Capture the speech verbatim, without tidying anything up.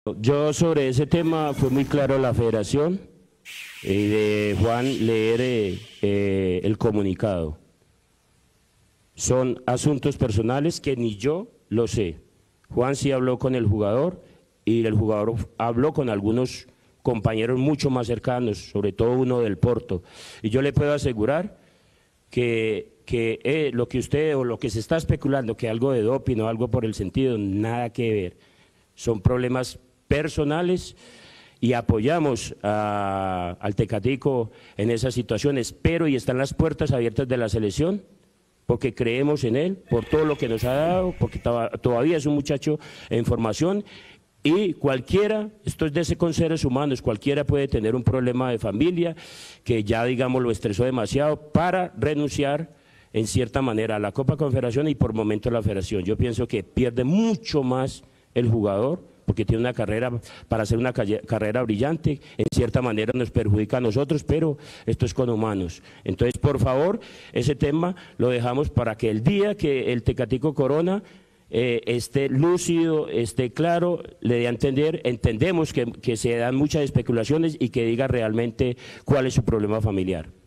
Yo sobre ese tema fue muy claro la federación y de Juan leer eh, eh, el comunicado. Son asuntos personales que ni yo lo sé. Juan sí habló con el jugador y el jugador habló con algunos compañeros mucho más cercanos, sobre todo uno del Porto. Y yo le puedo asegurar que, que eh, lo que usted o lo que se está especulando, que algo de doping o algo por el sentido, nada que ver. Son problemas personales y apoyamos a, al Tecatico en esas situaciones, pero y están las puertas abiertas de la selección, porque creemos en él, por todo lo que nos ha dado, porque todavía es un muchacho en formación y cualquiera, esto es de con seres humanos, cualquiera puede tener un problema de familia que ya digamos lo estresó demasiado para renunciar en cierta manera a la Copa Confederación y por momento a la Federación. Yo pienso que pierde mucho más el jugador porque tiene una carrera, para hacer una carrera brillante, en cierta manera nos perjudica a nosotros, pero esto es con humanos. Entonces, por favor, ese tema lo dejamos para que el día que el Tecatico Corona eh, esté lúcido, esté claro, le dé a entender, entendemos que, que se dan muchas especulaciones y que diga realmente cuál es su problema familiar.